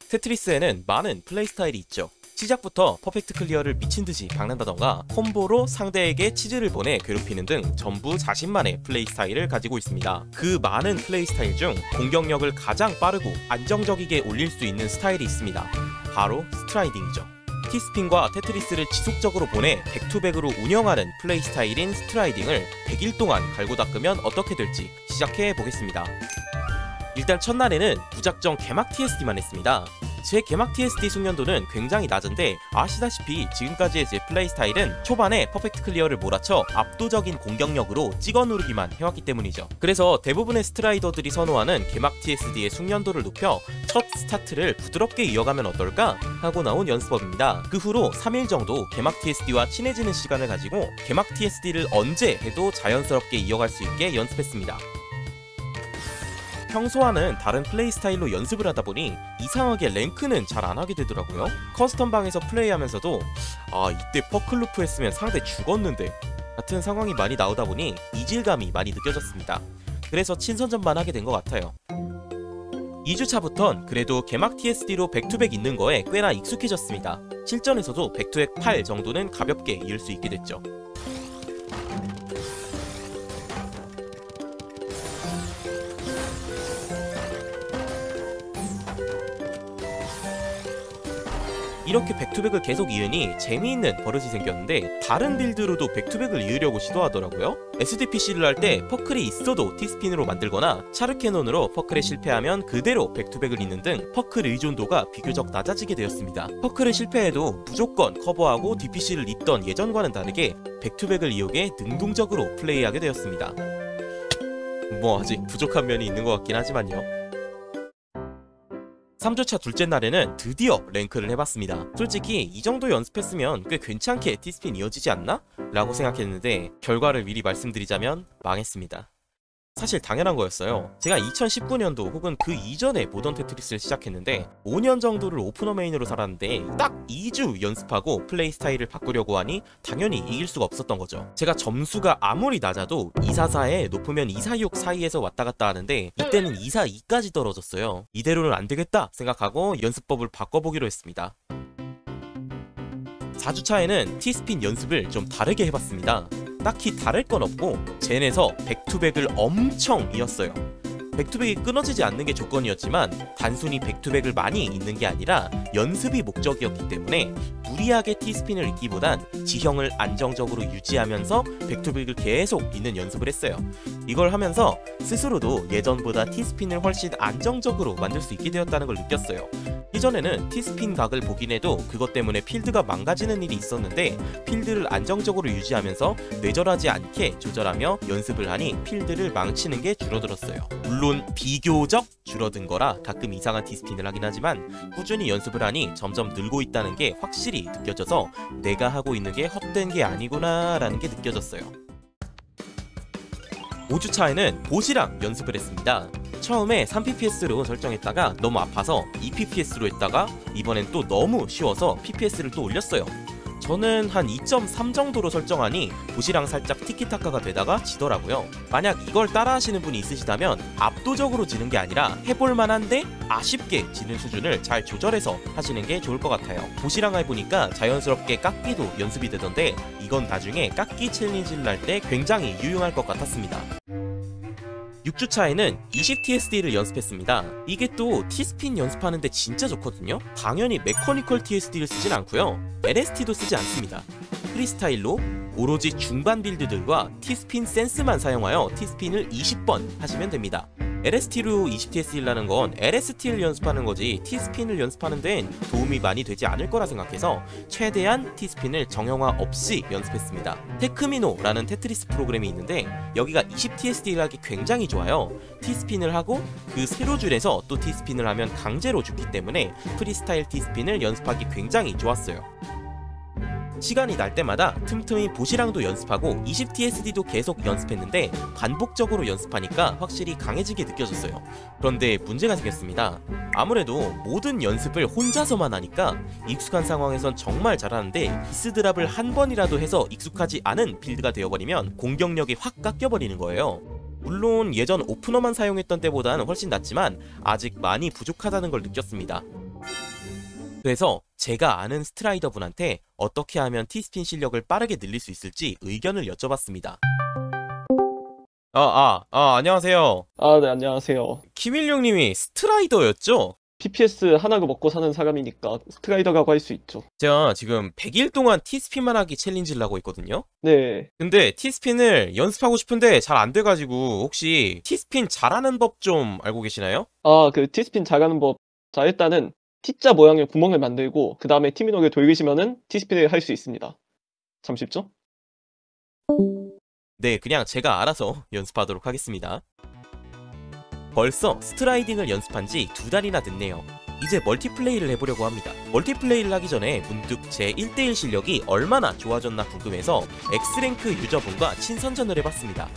테트리스에는 많은 플레이 스타일이 있죠. 시작부터 퍼펙트 클리어를 미친듯이 박는다던가 콤보로 상대에게 치즈를 보내 괴롭히는 등 전부 자신만의 플레이 스타일을 가지고 있습니다. 그 많은 플레이 스타일 중 공격력을 가장 빠르고 안정적이게 올릴 수 있는 스타일이 있습니다. 바로 스트라이딩이죠. T스핀과 테트리스를 지속적으로 보내 백투백으로 운영하는 플레이 스타일인 스트라이딩을 100일 동안 갈고 닦으면 어떻게 될지 시작해 보겠습니다. 일단 첫날에는 무작정 개막 TSD만 했습니다. 제 개막 TSD 숙련도는 굉장히 낮은데 아시다시피 지금까지의 제 플레이 스타일은 초반에 퍼펙트 클리어를 몰아쳐 압도적인 공격력으로 찍어 누르기만 해왔기 때문이죠. 그래서 대부분의 스트라이더들이 선호하는 개막 TSD의 숙련도를 높여 첫 스타트를 부드럽게 이어가면 어떨까 하고 나온 연습법입니다. 그 후로 3일 정도 개막 TSD와 친해지는 시간을 가지고 개막 TSD를 언제 해도 자연스럽게 이어갈 수 있게 연습했습니다. 평소와는 다른 플레이 스타일로 연습을 하다 보니 이상하게 랭크는 잘 안 하게 되더라고요. 커스텀방에서 플레이하면서도 이때 퍼클루프 했으면 상대 죽었는데 같은 상황이 많이 나오다 보니 이질감이 많이 느껴졌습니다. 그래서 친선전만 하게 된 것 같아요. 2주차부턴 그래도 개막 TSD로 백투백 있는 거에 꽤나 익숙해졌습니다. 실전에서도 백투백 8 정도는 가볍게 이을 수 있게 됐죠. 이렇게 백투백을 계속 이으니 재미있는 버릇이 생겼는데 다른 빌드로도 백투백을 이으려고 시도하더라고요. SDPC를 할 때 퍼클이 있어도 T스핀으로 만들거나 차르캐논으로 퍼클에 실패하면 그대로 백투백을 잇는 등 퍼클 의존도가 비교적 낮아지게 되었습니다. 퍼클을 실패해도 무조건 커버하고 DPC를 잇던 예전과는 다르게 백투백을 이용해 능동적으로 플레이하게 되었습니다. 아직 부족한 면이 있는 것 같긴 하지만요. 3주차 둘째 날에는 드디어 랭크를 해봤습니다. 솔직히 이 정도 연습했으면 꽤 괜찮게 T스핀 이어지지 않나? 라고 생각했는데 결과를 미리 말씀드리자면 망했습니다. 사실 당연한 거였어요. 제가 2019년도 혹은 그 이전에 모던 테트리스를 시작했는데 5년 정도를 오프너 메인으로 살았는데 딱 2주 연습하고 플레이 스타일을 바꾸려고 하니 당연히 이길 수가 없었던 거죠. 제가 점수가 아무리 낮아도 244에 높으면 246 사이에서 왔다 갔다 하는데 이때는 242까지 떨어졌어요. 이대로는 안 되겠다 생각하고 연습법을 바꿔보기로 했습니다. 4주차에는 T스핀 연습을 좀 다르게 해봤습니다. 딱히 다를 건 없고 젠에서 백투백을 엄청 이었어요. 백투백이 끊어지지 않는 게 조건이었지만 단순히 백투백을 많이 잇는 게 아니라 연습이 목적이었기 때문에 무리하게 T스핀을 잇기보단 지형을 안정적으로 유지하면서 백투백을 계속 잇는 연습을 했어요. 이걸 하면서 스스로도 예전보다 T스핀을 훨씬 안정적으로 만들 수 있게 되었다는 걸 느꼈어요. 이전에는 T스핀 각을 보긴 해도 그것 때문에 필드가 망가지는 일이 있었는데 필드를 안정적으로 유지하면서 뇌절하지 않게 조절하며 연습을 하니 필드를 망치는 게 줄어들었어요. 물론 비교적 줄어든 거라 가끔 이상한 T스핀을 하긴 하지만 꾸준히 연습을 하니 점점 늘고 있다는 게 확실히 느껴져서 내가 하고 있는 게 헛된 게 아니구나 라는 게 느껴졌어요. 5주차에는 보시랑 연습을 했습니다. 처음에 3pps로 설정했다가 너무 아파서 2pps로 했다가 이번엔 또 너무 쉬워서 pps를 또 올렸어요. 저는 한 2.3 정도로 설정하니 보시랑 살짝 티키타카가 되다가 지더라고요. 만약 이걸 따라 하시는 분이 있으시다면 압도적으로 지는 게 아니라 해볼만한데 아쉽게 지는 수준을 잘 조절해서 하시는 게 좋을 것 같아요. 보시랑 해보니까 자연스럽게 깎기도 연습이 되던데 이건 나중에 깎기 챌린지를 할 때 굉장히 유용할 것 같았습니다. 6주차에는 20TSD를 연습했습니다. 이게 또 T스핀 연습하는데 진짜 좋거든요. 당연히 메커니컬 TSD를 쓰진 않고요. LST도 쓰지 않습니다. 프리스타일로 오로지 중반 빌드들과 T스핀 센스만 사용하여 T스핀을 20번 하시면 됩니다. LST로 20TSD라는 건 LST를 연습하는 거지 T스핀을 연습하는 데엔 도움이 많이 되지 않을 거라 생각해서 최대한 T스핀을 정형화 없이 연습했습니다. 테크미노라는 테트리스 프로그램이 있는데 여기가 20TSD를 하기 굉장히 좋아요. T스핀을 하고 그 세로줄에서 또 T스핀을 하면 강제로 죽기 때문에 프리스타일 T스핀을 연습하기 굉장히 좋았어요. 시간이 날 때마다 틈틈이 보시랑도 연습하고 20TSD도 계속 연습했는데 반복적으로 연습하니까 확실히 강해지게 느껴졌어요. 그런데 문제가 생겼습니다. 아무래도 모든 연습을 혼자서만 하니까 익숙한 상황에선 정말 잘하는데 비스드랍을 한 번이라도 해서 익숙하지 않은 빌드가 되어버리면 공격력이 확 깎여버리는 거예요. 물론 예전 오프너만 사용했던 때보다는 훨씬 낫지만 아직 많이 부족하다는 걸 느꼈습니다. 그래서 제가 아는 스트라이더 분한테 어떻게 하면 T스핀 실력을 빠르게 늘릴 수 있을지 의견을 여쭤봤습니다. 안녕하세요. 네, 안녕하세요. 김일용님이 스트라이더였죠? PPS 하나로 먹고 사는 사람이니까 스트라이더라고 할 수 있죠. 제가 지금 100일 동안 T스핀만 하기 챌린지를 하고 있거든요? 네. 근데 T스핀을 연습하고 싶은데 잘 안 돼가지고 혹시 T스핀 잘하는 법 좀 알고 계시나요? 그 T스핀 잘하는 법. 자, 일단은 T자 모양의 구멍을 만들고 그 다음에 T미노를 돌리시면은 T스핀을 할 수 있습니다. 참 쉽죠? 네, 그냥 제가 알아서 연습하도록 하겠습니다. 벌써 스트라이딩을 연습한 지 2달이나 됐네요. 이제 멀티플레이를 해보려고 합니다. 멀티플레이를 하기 전에 문득 제 1대1 실력이 얼마나 좋아졌나 궁금해서 X랭크 유저분과 친선전을 해봤습니다.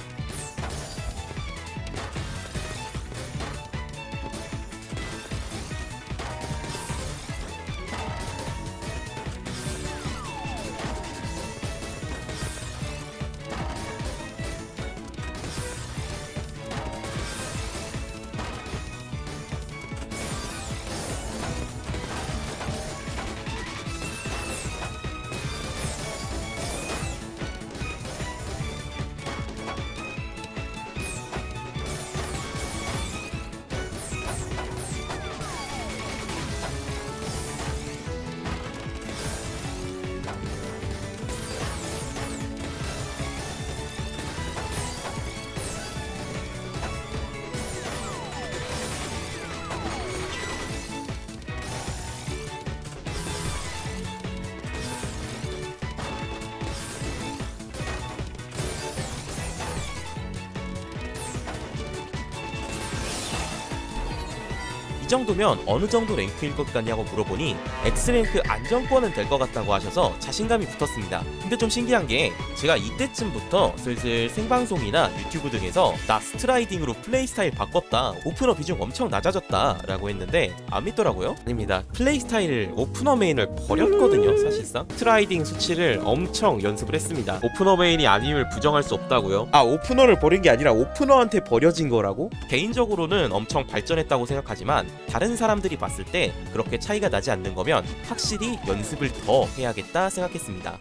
이 정도면 어느 정도 랭크일 것 같냐고 물어보니 X랭크 안정권은 될 것 같다고 하셔서 자신감이 붙었습니다. 근데 좀 신기한 게 제가 이때쯤부터 슬슬 생방송이나 유튜브 등에서 나 스트라이딩으로 플레이 스타일 바꿨다, 오프너 비중 엄청 낮아졌다 라고 했는데 안 믿더라고요. 아닙니다. 플레이 스타일을 오프너 메인을 버렸거든요. 사실상 스트라이딩 수치를 엄청 연습을 했습니다. 오프너 메인이 아님을 부정할 수 없다고요? 오프너를 버린 게 아니라 오프너한테 버려진 거라고? 개인적으로는 엄청 발전했다고 생각하지만 다른 사람들이 봤을 때 그렇게 차이가 나지 않는 거면 확실히 연습을 더 해야겠다 생각했습니다.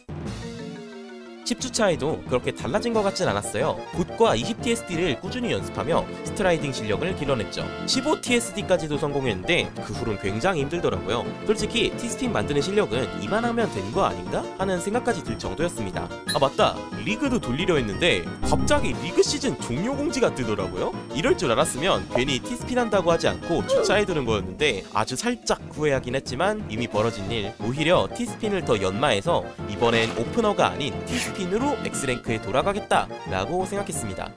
10주차에도 그렇게 달라진 것 같진 않았어요. 굿과 20TSD를 꾸준히 연습하며 스트라이딩 실력을 길러냈죠. 15TSD까지도 성공했는데 그 후로는 굉장히 힘들더라고요. 솔직히 T스핀 만드는 실력은 이만하면 되는 거 아닌가? 하는 생각까지 들 정도였습니다. 맞다! 리그도 돌리려 했는데 갑자기 리그 시즌 종료 공지가 뜨더라고요? 이럴 줄 알았으면 괜히 T스핀 한다고 하지 않고 주차해두는 거였는데 아주 살짝 후회하긴 했지만 이미 벌어진 일. 오히려 T스핀을 더 연마해서 이번엔 오프너가 아닌 T스핀 으로 X랭크에 돌아가겠다 라고 생각했습니다.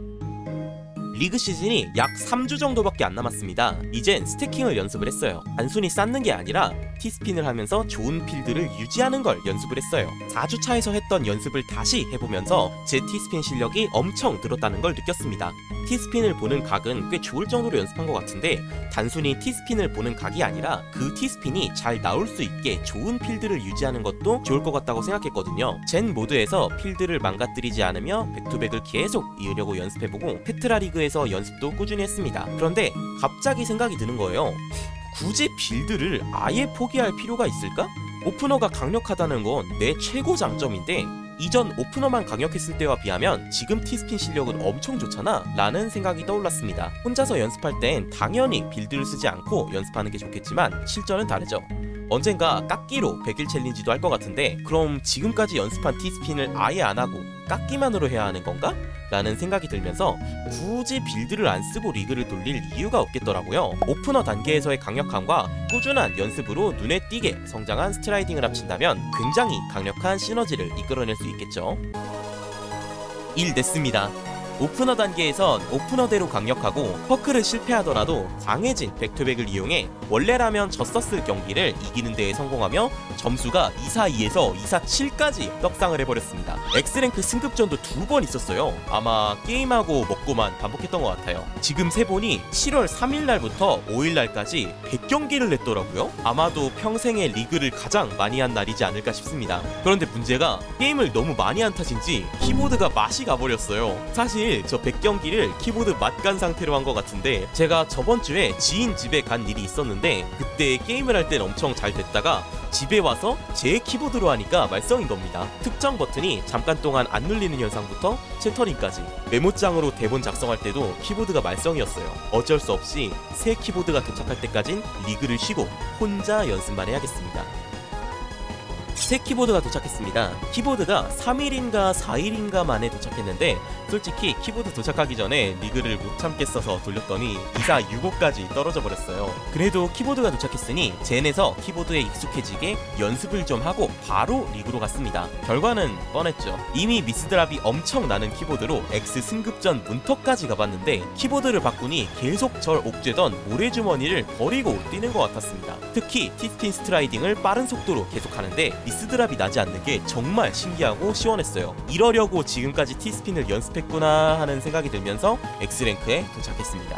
리그 시즌이 약 3주 정도밖에 안 남았습니다. 이젠 스태킹을 연습을 했어요. 단순히 쌓는 게 아니라 T스핀을 하면서 좋은 필드를 유지하는 걸 연습을 했어요. 4주차에서 했던 연습을 다시 해보면서 제 T스핀 실력이 엄청 늘었다는 걸 느꼈습니다. T스핀을 보는 각은 꽤 좋을 정도로 연습한 것 같은데 단순히 T스핀을 보는 각이 아니라 그 T스핀이 잘 나올 수 있게 좋은 필드를 유지하는 것도 좋을 것 같다고 생각했거든요. 젠 모드에서 필드를 망가뜨리지 않으며 백투백을 계속 이으려고 연습해보고 테트라 리그에서 연습도 꾸준히 했습니다. 그런데 갑자기 생각이 드는 거예요. 굳이 빌드를 아예 포기할 필요가 있을까? 오프너가 강력하다는 건 내 최고 장점인데 이전 오프너만 강력했을 때와 비하면 지금 T스핀 실력은 엄청 좋잖아 라는 생각이 떠올랐습니다. 혼자서 연습할 땐 당연히 빌드를 쓰지 않고 연습하는 게 좋겠지만 실전은 다르죠. 언젠가 깎기로 100일 챌린지도 할 것 같은데 그럼 지금까지 연습한 T스핀을 아예 안하고 깎기만으로 해야 하는 건가? 라는 생각이 들면서 굳이 빌드를 안 쓰고 리그를 돌릴 이유가 없겠더라고요. 오프너 단계에서의 강력함과 꾸준한 연습으로 눈에 띄게 성장한 스트라이딩을 합친다면 굉장히 강력한 시너지를 이끌어낼 수 있겠죠. 일 됐습니다. 오프너 단계에선 오프너대로 강력하고 퍼크를 실패하더라도 강해진 백투백을 이용해 원래라면 졌었을 경기를 이기는 데에 성공하며 점수가 242에서 247까지 떡상을 해버렸습니다. X랭크 승급전도 2번 있었어요. 아마 게임하고 먹고만 반복했던 것 같아요. 지금 세보니 7월 3일날부터 5일날까지 100경기를 냈더라고요. 아마도 평생의 리그를 가장 많이 한 날이지 않을까 싶습니다. 그런데 문제가 게임을 너무 많이 한 탓인지 키보드가 맛이 가버렸어요. 사실 사실 저 100경기를 키보드 맛간 상태로 한 것 같은데, 제가 저번주에 지인 집에 간 일이 있었는데 그때 게임을 할 땐 엄청 잘 됐다가 집에 와서 제 키보드로 하니까 말썽인 겁니다. 특정 버튼이 잠깐 동안 안 눌리는 현상부터 챕터링까지, 메모장으로 대본 작성할 때도 키보드가 말썽이었어요. 어쩔 수 없이 새 키보드가 도착할 때까진 리그를 쉬고 혼자 연습만 해야겠습니다. 새 키보드가 도착했습니다. 키보드가 3일인가 4일인가 만에 도착했는데, 솔직히 키보드 도착하기 전에 리그를 못 참겠어서 돌렸더니 이사 6호까지 떨어져 버렸어요. 그래도 키보드가 도착했으니 젠에서 키보드에 익숙해지게 연습을 좀 하고 바로 리그로 갔습니다. 결과는 뻔했죠. 이미 미스드랍이 엄청 나는 키보드로 X 승급전 문턱까지 가봤는데 키보드를 바꾸니 계속 절 옥죄던 모래주머니를 버리고 뛰는 것 같았습니다. 특히 T스핀 스트라이딩을 빠른 속도로 계속하는데 미스드랍이 나지 않는 게 정말 신기하고 시원했어요. 이러려고 지금까지 T스핀을 연습했구나 하는 생각이 들면서 X랭크에 도착했습니다.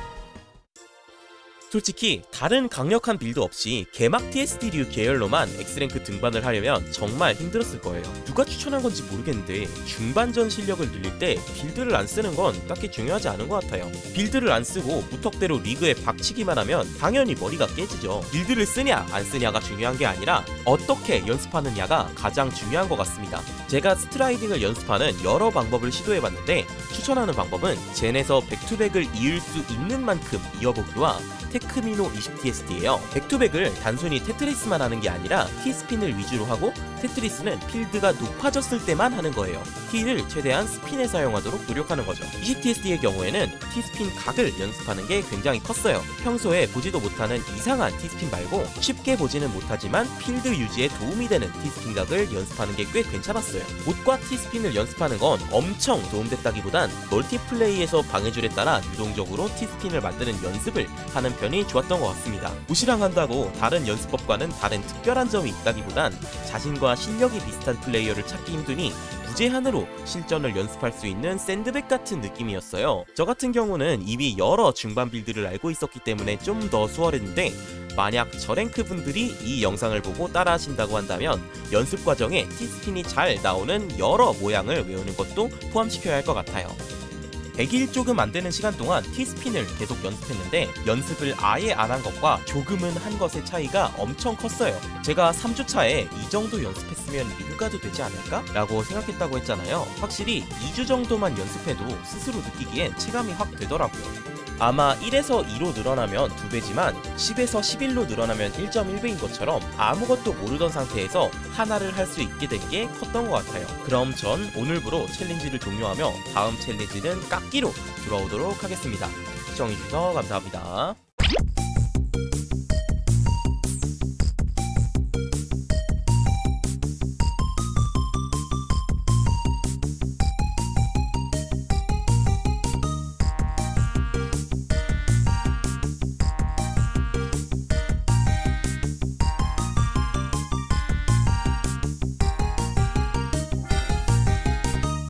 솔직히 다른 강력한 빌드 없이 개막 TSD류 계열로만 X랭크 등반을 하려면 정말 힘들었을 거예요. 누가 추천한 건지 모르겠는데 중반전 실력을 늘릴 때 빌드를 안 쓰는 건 딱히 중요하지 않은 것 같아요. 빌드를 안 쓰고 무턱대로 리그에 박치기만 하면 당연히 머리가 깨지죠. 빌드를 쓰냐 안 쓰냐가 중요한 게 아니라 어떻게 연습하느냐가 가장 중요한 것 같습니다. 제가 스트라이딩을 연습하는 여러 방법을 시도해봤는데 추천하는 방법은 젠에서 백투백을 이을 수 있는 만큼 이어보기와 테크미노 20TSD예요. 백투백을 단순히 테트리스만 하는 게 아니라 T스핀을 위주로 하고 테트리스는 필드가 높아졌을 때만 하는 거예요. T를 최대한 스핀에 사용하도록 노력하는 거죠. 20TSD의 경우에는 T스핀 각을 연습하는 게 굉장히 컸어요. 평소에 보지도 못하는 이상한 T스핀 말고 쉽게 보지는 못하지만 필드 유지에 도움이 되는 T스핀 각을 연습하는 게 꽤 괜찮았어요. 못과 T스핀을 연습하는 건 엄청 도움됐다기보단 멀티플레이에서 방해줄에 따라 유동적으로 T스핀을 만드는 연습을 하는 편이 좋았던 것 같습니다. 무시랑 한다고 다른 연습법과는 다른 특별한 점이 있다기보단 자신과 실력이 비슷한 플레이어를 찾기 힘드니 무제한으로 실전을 연습할 수 있는 샌드백 같은 느낌이었어요. 저 같은 경우는 이미 여러 중반 빌드를 알고 있었기 때문에 좀 더 수월했는데, 만약 저랭크 분들이 이 영상을 보고 따라 하신다고 한다면 연습 과정에 T스핀이 잘 나오는 여러 모양을 외우는 것도 포함시켜야 할 것 같아요. 100일 조금 안 되는 시간 동안 T스핀을 계속 연습했는데 연습을 아예 안 한 것과 조금은 한 것의 차이가 엄청 컸어요. 제가 3주차에 이 정도 연습했으면 리그 가도 되지 않을까? 라고 생각했다고 했잖아요. 확실히 2주 정도만 연습해도 스스로 느끼기엔 체감이 확 되더라고요. 아마 1에서 2로 늘어나면 2배지만 10에서 11로 늘어나면 1.1배인 것처럼 아무것도 모르던 상태에서 하나를 할 수 있게 된 게 컸던 것 같아요. 그럼 전 오늘부로 챌린지를 종료하며 다음 챌린지는 깎기로 돌아오도록 하겠습니다. 시청해주셔서 감사합니다.